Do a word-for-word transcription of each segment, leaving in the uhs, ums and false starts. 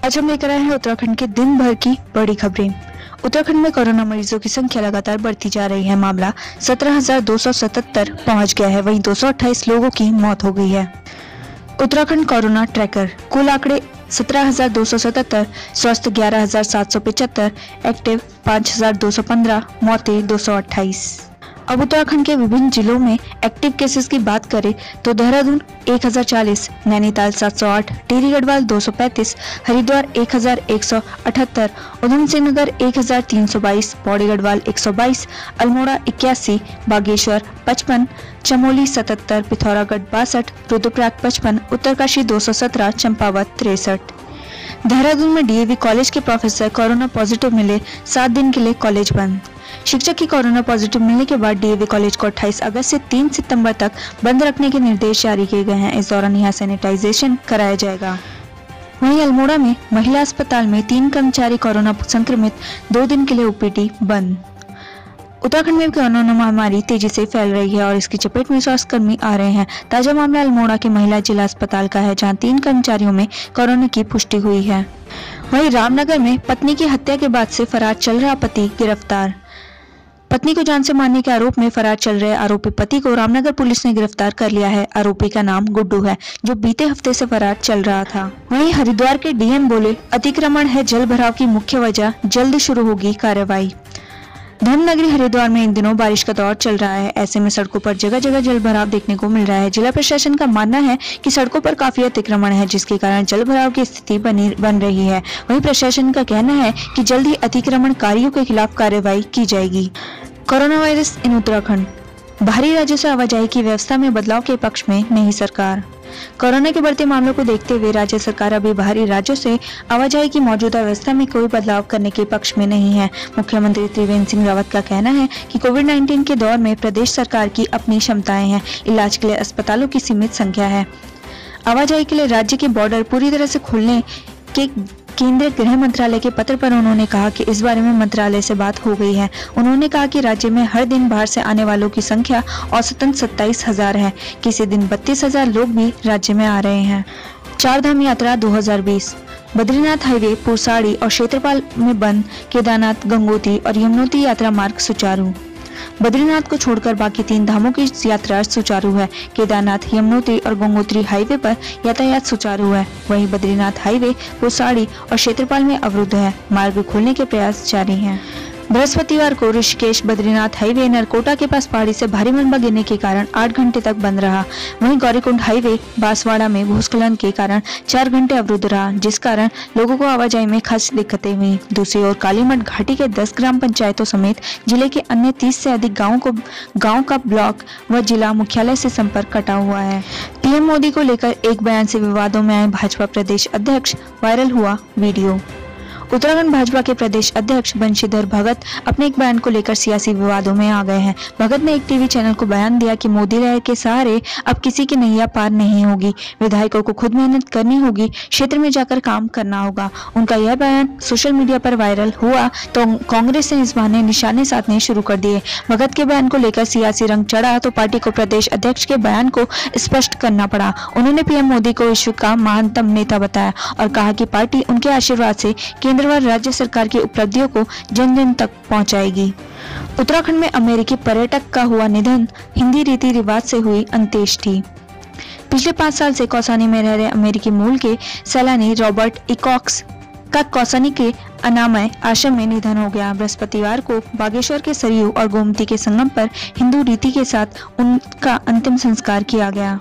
आज हम लेकर आए हैं उत्तराखंड के दिन भर की बड़ी खबरें। उत्तराखंड में कोरोना मरीजों की संख्या लगातार बढ़ती जा रही है। मामला सत्रह हजार दो सौ सतहत्तर पहुंच गया है, वहीं दो सौ अट्ठाईस लोगों की मौत हो गई है। उत्तराखंड कोरोना ट्रैकर, कुल आंकड़े सत्रह हजार दो सौ सतहत्तर, स्वस्थ ग्यारह हजार सात सौ पचहत्तर, एक्टिव पाँच हजार दो सौ पंद्रह, मौतें दो सौ अट्ठाईस। अब उत्तराखंड के विभिन्न जिलों में एक्टिव केसेस की बात करें तो देहरादून एक हजार चालीस, नैनीताल सात सौ आठ, टिहरी गढ़वाल दो सौ पैंतीस, हरिद्वार एक हजार एक सौ अठहत्तर, उधमसिंह नगर एक हजार तीन सौ बाईस, पौड़ी गढ़वाल एक सौ बाईस, अल्मोड़ा इक्यासी, बागेश्वर पचपन, चमोली सतहत्तर, पिथौरागढ़ बासठ, रुद्रप्रयाग पचपन, उत्तरकाशी दो सौ सत्रह, चंपावत तिरसठ। देहरादून में डीएवी कॉलेज के प्रोफेसर कोरोना पॉजिटिव मिले, सात दिन के लिए कॉलेज बंद। शिक्षक की कोरोना पॉजिटिव मिलने के बाद डीएवी कॉलेज को अट्ठाईस अगस्त से तीन सितंबर तक बंद रखने के निर्देश जारी किए गए हैं। इस दौरान यहाँ सैनिटाइजेशन कराया जाएगा। वहीं अल्मोड़ा में महिला अस्पताल में तीन कर्मचारी कोरोना संक्रमित, दो दिन के लिए ओपीडी बंद। उत्तराखंड में कोरोना महामारी तेजी से फैल रही है और इसकी चपेट में स्वास्थ्यकर्मी आ रहे हैं। ताजा मामला अल्मोड़ा के महिला जिला अस्पताल का है, जहां तीन कर्मचारियों में कोरोना की पुष्टि हुई है। वहीं रामनगर में पत्नी की हत्या के बाद से फरार चल रहा पति गिरफ्तार। पत्नी को जान से मारने के आरोप में फरार चल रहे आरोपी पति को रामनगर पुलिस ने गिरफ्तार कर लिया है। आरोपी का नाम गुड्डू है, जो बीते हफ्ते से फरार चल रहा था। वहीं हरिद्वार के डीएम बोले, अतिक्रमण है जल भराव की मुख्य वजह, जल्द शुरू होगी कार्रवाई। धर्मनगरी हरिद्वार में इन दिनों बारिश का दौर चल रहा है। ऐसे में सड़कों पर जगह जगह जल भराव देखने को मिल रहा है। जिला प्रशासन का मानना है कि सड़कों पर काफी अतिक्रमण है, जिसके कारण जल भराव की स्थिति बनी बन रही है। वहीं प्रशासन का कहना है कि जल्द ही अतिक्रमणकारियों के खिलाफ कार्रवाई की जाएगी। कोरोना वायरस इन उत्तराखंड, बाहरी राज्यों से आवाजाही की व्यवस्था में बदलाव के पक्ष में नहीं सरकार। कोरोना के बढ़ते मामलों को देखते हुए राज्य सरकार अभी बाहरी राज्यों से आवाजाही की मौजूदा व्यवस्था में कोई बदलाव करने के पक्ष में नहीं है। मुख्यमंत्री त्रिवेंद्र सिंह रावत का कहना है कि कोविड उन्नीस के दौर में प्रदेश सरकार की अपनी क्षमताएं हैं, इलाज के लिए अस्पतालों की सीमित संख्या है। आवाजाही के लिए राज्य के बॉर्डर पूरी तरह से खोलने के केंद्रीय गृह मंत्रालय के पत्र पर उन्होंने कहा कि इस बारे में मंत्रालय से बात हो गई है। उन्होंने कहा कि राज्य में हर दिन बाहर से आने वालों की संख्या औसतन सत्ताईस हजार है। किसी दिन बत्तीस हजार लोग भी राज्य में आ रहे हैं। चार धाम यात्रा दो हजार बीस, बद्रीनाथ हाईवे पुरसाड़ी और क्षेत्रपाल में बंद, केदारनाथ, गंगोत्री और यमुनोत्री यात्रा मार्ग सुचारू। बद्रीनाथ को छोड़कर बाकी तीन धामों की यात्रा सुचारू है। केदारनाथ, यमुनोत्री और गंगोत्री हाईवे पर यातायात सुचारू है। वहीं बद्रीनाथ हाईवे पुरसाड़ी और क्षेत्रपाल में अवरुद्ध है। मार्ग खोलने के प्रयास जारी हैं। बृहस्पतिवार को ऋषिकेश बद्रीनाथ हाईवे नरकोटा के पास पहाड़ी से भारी मलबा गिरने के कारण आठ घंटे तक बंद रहा। वहीं गौरीकुंड हाईवे बांसवाड़ा में भूस्खलन के कारण चार घंटे अवरुद्ध रहा, जिस कारण लोगों को आवाजाही में खासी दिक्कतें हुई। दूसरी ओर कालीमठ घाटी के दस ग्राम पंचायतों समेत जिले के अन्य तीस से अधिक गाँव को गाँव का ब्लॉक व जिला मुख्यालय से संपर्क कटा हुआ है। पीएम मोदी को लेकर एक बयान से विवादों में आए भाजपा प्रदेश अध्यक्ष, वायरल हुआ वीडियो। उत्तराखंड भाजपा के प्रदेश अध्यक्ष बंशीधर भगत अपने एक बयान को लेकर सियासी विवादों में आ गए हैं। भगत ने एक टीवी चैनल को बयान दिया कि मोदी लहर के सहारे अब किसी की नैया पार नहीं होगी, विधायकों को खुद मेहनत करनी होगी, क्षेत्र में जाकर काम करना होगा। उनका यह बयान सोशल मीडिया पर वायरल हुआ तो कांग्रेस ने इस बहाने निशाने साधने शुरू कर दिए। भगत के बयान को लेकर सियासी रंग चढ़ा तो पार्टी को प्रदेश अध्यक्ष के बयान को स्पष्ट करना पड़ा। उन्होंने पीएम मोदी को विश्व का महानतम नेता बताया और कहा कि पार्टी उनके आशीर्वाद से केंद्र व राज्य सरकार की उपलब्धियों को जन जन तक पहुंचाएगी। उत्तराखंड में अमेरिकी पर्यटक का हुआ निधन, हिंदी रीति रिवाज से हुई अंत्येष्टि। पिछले पाँच साल से कौसानी में रह रहे अमेरिकी मूल के सैलानी रॉबर्ट इकॉक्स का कौसानी के अनामय आश्रम में निधन हो गया। बृहस्पतिवार को बागेश्वर के सरयू और गोमती के संगम पर हिंदू रीति के साथ उनका अंतिम संस्कार किया गया।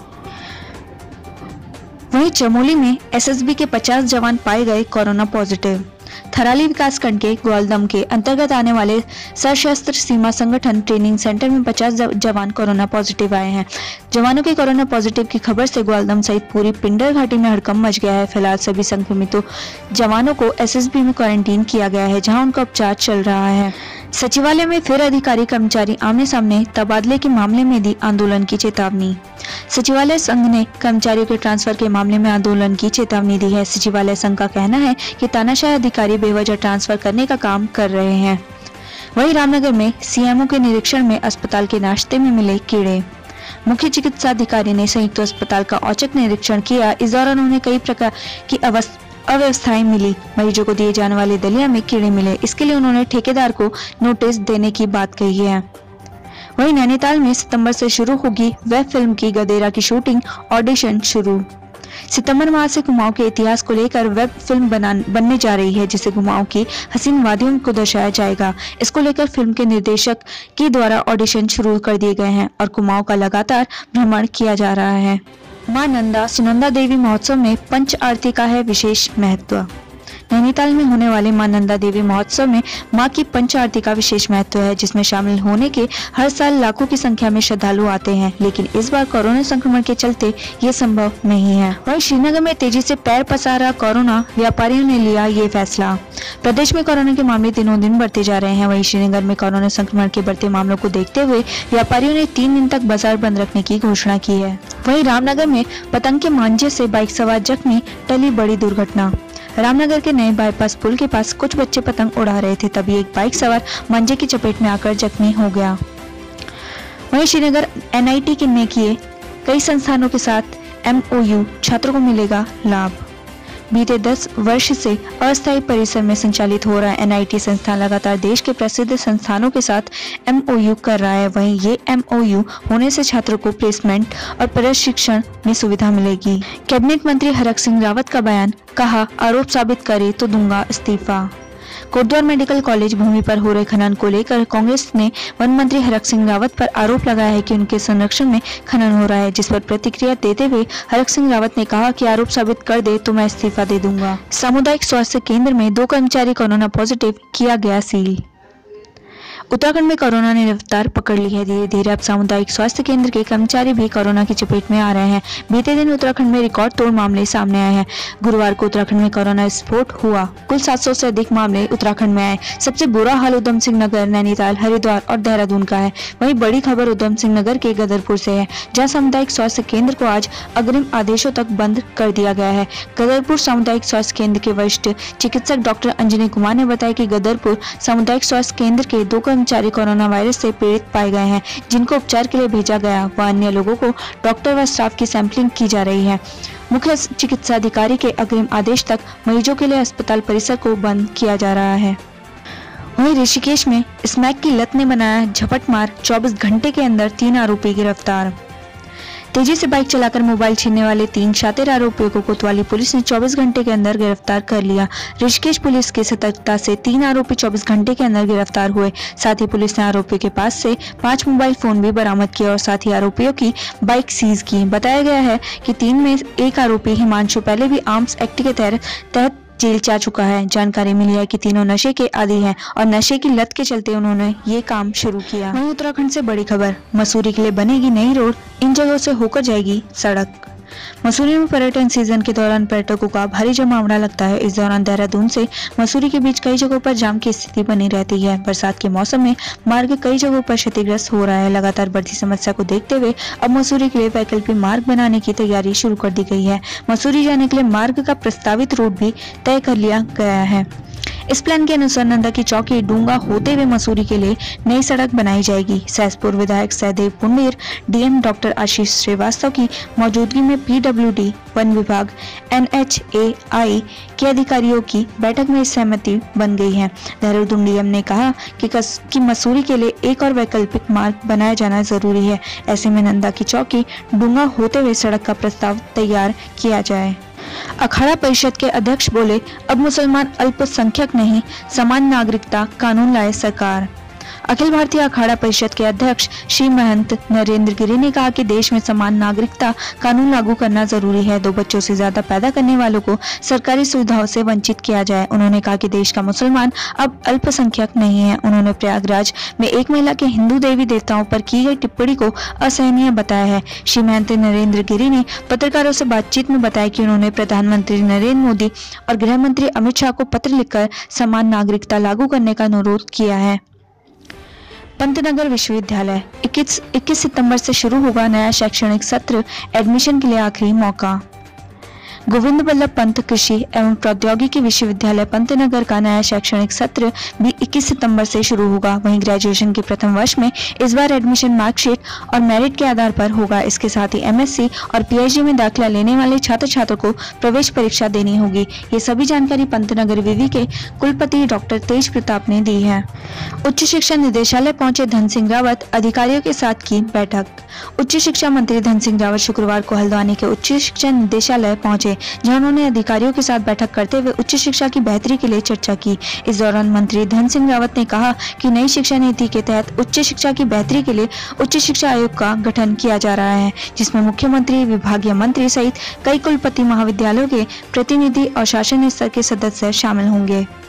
वहीं चमोली में एसएसबी के पचास जवान पाए गए कोरोना पॉजिटिव। थराली विकासखंड के ग्वालदम के अंतर्गत आने वाले सशस्त्र सीमा संगठन ट्रेनिंग सेंटर में पचास जवान कोरोना पॉजिटिव आए हैं। जवानों के कोरोना पॉजिटिव की खबर से ग्वालदम सहित पूरी पिंडर घाटी में हड़कंप मच गया है। फिलहाल सभी संक्रमितों जवानों को एसएसबी में क्वारंटीन किया गया है, जहां उनका उपचार चल रहा है। सचिवालय में फिर अधिकारी कर्मचारी आमने सामने, तबादले के मामले में दी आंदोलन की चेतावनी। सचिवालय संघ ने कर्मचारियों के ट्रांसफर के मामले में आंदोलन की चेतावनी दी है। सचिवालय संघ का कहना है कि तानाशाह अधिकारी बेवजह ट्रांसफर करने का काम कर रहे हैं। वहीं रामनगर में सीएमओ के निरीक्षण में अस्पताल के नाश्ते में मिले कीड़े। मुख्य चिकित्सा अधिकारी ने संयुक्त अस्पताल का औचक निरीक्षण किया। इस दौरान उन्होंने कई प्रकार की अव्यवस्थाएं मिली, मरीजों को दिए जाने वाले दलिया में कीड़े मिले। इसके लिए उन्होंने ठेकेदार को नोटिस देने की बात कही है। वहीं नैनीताल में सितंबर से शुरू होगी वेब फिल्म की गदेरा की शूटिंग, ऑडिशन शुरू। सितंबर माह से कुमाऊं के इतिहास को लेकर वेब फिल्म बना बनने जा रही है, जिसे कुमाऊं की हसीन वादियों को दर्शाया जाएगा। इसको लेकर फिल्म के निर्देशक के द्वारा ऑडिशन शुरू कर दिए गए हैं और कुमाऊं का लगातार भ्रमण किया जा रहा है। मां नंदा सुनंदा देवी महोत्सव में पंच आरती का है विशेष महत्व। नैनीताल में होने वाले मां नंदा देवी महोत्सव में मां की पंच आरती का विशेष महत्व है, जिसमें शामिल होने के हर साल लाखों की संख्या में श्रद्धालु आते हैं, लेकिन इस बार कोरोना संक्रमण के चलते ये संभव नहीं है। वहीं श्रीनगर में तेजी से पैर पसारा कोरोना, व्यापारियों ने लिया ये फैसला। प्रदेश में कोरोना के मामले दिनों दिन बढ़ते जा रहे हैं। वहीं श्रीनगर में कोरोना संक्रमण के बढ़ते मामलों को देखते हुए व्यापारियों ने तीन दिन तक बाजार बंद रखने की घोषणा की है। वहीं रामनगर में पतंग के मांझे से बाइक सवार जख्मी, टली बड़ी दुर्घटना। रामनगर के नए बाईपास पुल के पास कुछ बच्चे पतंग उड़ा रहे थे, तभी एक बाइक सवार मंजे की चपेट में आकर जख्मी हो गया। वहीं श्रीनगर एन आई टी ने किए कई संस्थानों के साथ एम ओ यू, छात्रों को मिलेगा लाभ। बीते दस वर्ष से अस्थायी परिसर में संचालित हो रहा एन आई टी संस्थान लगातार देश के प्रसिद्ध संस्थानों के साथ एम ओ यू कर रहा है। वहीं ये एम ओ यू होने से छात्रों को प्लेसमेंट और प्रशिक्षण में सुविधा मिलेगी। कैबिनेट मंत्री हरक सिंह रावत का बयान, कहा आरोप साबित करे तो दूंगा इस्तीफा। कोटद्वार मेडिकल कॉलेज भूमि पर हो रहे खनन को लेकर कांग्रेस ने वन मंत्री हरक सिंह रावत पर आरोप लगाया है कि उनके संरक्षण में खनन हो रहा है, जिस पर प्रतिक्रिया देते हुए हरक सिंह रावत ने कहा कि आरोप साबित कर दे तो मैं इस्तीफा दे दूंगा। सामुदायिक स्वास्थ्य केंद्र में दो कर्मचारी कोरोना पॉजिटिव, किया गया सील। उत्तराखंड में कोरोना ने रफ्तार पकड़ ली है। धीरे धीरे अब सामुदायिक स्वास्थ्य केंद्र के कर्मचारी भी कोरोना की चपेट में आ रहे हैं। बीते दिन उत्तराखंड में रिकॉर्ड तोड़ मामले सामने आए हैं। गुरुवार को उत्तराखंड में कोरोना विस्फोट हुआ। कुल सात सौ से अधिक मामले उत्तराखंड में आए। सबसे बुरा हाल उधम सिंह नगर, नैनीताल, हरिद्वार और देहरादून का है। वहीं बड़ी खबर उधम सिंह नगर के गदरपुर से है, जहाँ सामुदायिक स्वास्थ्य केंद्र को आज अग्रिम आदेशों तक बंद कर दिया गया है। गदरपुर सामुदायिक स्वास्थ्य केंद्र के वरिष्ठ चिकित्सक डॉक्टर अंजनी कुमार ने बताया कि गदरपुर सामुदायिक स्वास्थ्य केंद्र के दो कर्मचारी कोरोना वायरस से पीड़ित पाए गए हैं, जिनको उपचार के लिए भेजा गया। वह अन्य लोगों को डॉक्टर व स्टाफ की सैंपलिंग की जा रही है। मुख्य चिकित्सा अधिकारी के अग्रिम आदेश तक मरीजों के लिए अस्पताल परिसर को बंद किया जा रहा है। वहीं ऋषिकेश में स्मैक की लत ने बनाया झपटमार, चौबीस घंटे के अंदर तीन आरोपी गिरफ्तार। तेजी से बाइक चलाकर मोबाइल छीनने वाले तीन शातिर आरोपियों को कोतवाली पुलिस ने चौबीस घंटे के अंदर गिरफ्तार कर लिया। ऋषिकेश पुलिस की सतर्कता से तीन आरोपी चौबीस घंटे के अंदर गिरफ्तार हुए। साथ ही पुलिस ने आरोपियों के पास से पांच मोबाइल फोन भी बरामद किए और साथ ही आरोपियों की बाइक सीज की। बताया गया है कि तीन में एक आरोपी हिमांशु पहले भी आर्म्स एक्ट के तहत जेल जा चुका है। जानकारी मिली है कि तीनों नशे के आदी हैं और नशे की लत के चलते उन्होंने ये काम शुरू किया। वहीं उत्तराखंड से बड़ी खबर, मसूरी के लिए बनेगी नई रोड, इन जगहों से होकर जाएगी सड़क। मसूरी में पर्यटन सीजन के दौरान पर्यटकों का भारी जमावड़ा लगता है। इस दौरान देहरादून से मसूरी के बीच कई जगहों पर जाम की स्थिति बनी रहती है। बरसात के मौसम में मार्ग कई जगहों पर क्षतिग्रस्त हो रहा है। लगातार बढ़ती समस्या को देखते हुए अब मसूरी के लिए वैकल्पिक मार्ग बनाने की तैयारी शुरू कर दी गई है। मसूरी जाने के लिए मार्ग का प्रस्तावित रूट भी तय कर लिया गया है। इस प्लान के अनुसार नंदा की चौकी डूंगा होते हुए मसूरी के लिए नई सड़क बनाई जाएगी। सहसपुर विधायक सहदेव पुंडीर, डीएम डॉक्टर आशीष श्रीवास्तव की मौजूदगी में पी डब्ल्यू डी, वन विभाग, एन एच ए आई के अधिकारियों की बैठक में सहमति बन गई है। देहरादून डीएम ने कहा कि, कि मसूरी के लिए एक और वैकल्पिक मार्ग बनाया जाना जरूरी है। ऐसे में नंदा की चौकी डूंगा होते हुए सड़क का प्रस्ताव तैयार किया जाए। अखाड़ा परिषद के अध्यक्ष बोले, अब मुसलमान अल्पसंख्यक नहीं, समान नागरिकता कानून लाए सरकार। अखिल भारतीय अखाड़ा परिषद के अध्यक्ष श्री महंत नरेंद्र गिरी ने कहा कि देश में समान नागरिकता कानून लागू करना जरूरी है। दो बच्चों से ज्यादा पैदा करने वालों को सरकारी सुविधाओं से वंचित किया जाए। उन्होंने कहा कि देश का मुसलमान अब अल्पसंख्यक नहीं है। उन्होंने प्रयागराज में एक महिला के हिंदू देवी देवताओं पर की गई टिप्पणी को असहनीय बताया है। श्री महंत नरेंद्र गिरी ने पत्रकारों से बातचीत में बताया कि उन्होंने प्रधानमंत्री नरेंद्र मोदी और गृह मंत्री अमित शाह को पत्र लिखकर समान नागरिकता लागू करने का अनुरोध किया है। पंतनगर विश्वविद्यालय इक्कीस सितंबर से शुरू होगा नया शैक्षणिक सत्र, एडमिशन के लिए आखिरी मौका। गोविंद बल्लभ पंत कृषि एवं प्रौद्योगिकी विश्वविद्यालय पंतनगर का नया शैक्षणिक सत्र भी इक्कीस सितंबर से शुरू होगा। वहीं ग्रेजुएशन के प्रथम वर्ष में इस बार एडमिशन मार्कशीट और मेरिट के आधार पर होगा। इसके साथ ही एमएससी और पीएचडी में दाखिला लेने वाले छात्र छात्रों को प्रवेश परीक्षा देनी होगी। ये सभी जानकारी पंतनगर विवि के कुलपति डॉक्टर तेज प्रताप ने दी है। उच्च शिक्षा निदेशालय पहुंचे धन सिंह रावत, अधिकारियों के साथ की बैठक। उच्च शिक्षा मंत्री धन सिंह रावत शुक्रवार को हल्द्वानी के उच्च शिक्षा निदेशालय पहुंचे, जहां उन्होंने अधिकारियों के साथ बैठक करते हुए उच्च शिक्षा की बेहतरी के लिए चर्चा की। इस दौरान मंत्री धन सिंह रावत ने कहा कि नई शिक्षा नीति के तहत उच्च शिक्षा की बेहतरी के लिए उच्च शिक्षा आयोग का गठन किया जा रहा है, जिसमें मुख्यमंत्री, विभागीय मंत्री सहित कई कुलपति, महाविद्यालयों के प्रतिनिधि और शासन स्तर के सदस्य शामिल होंगे।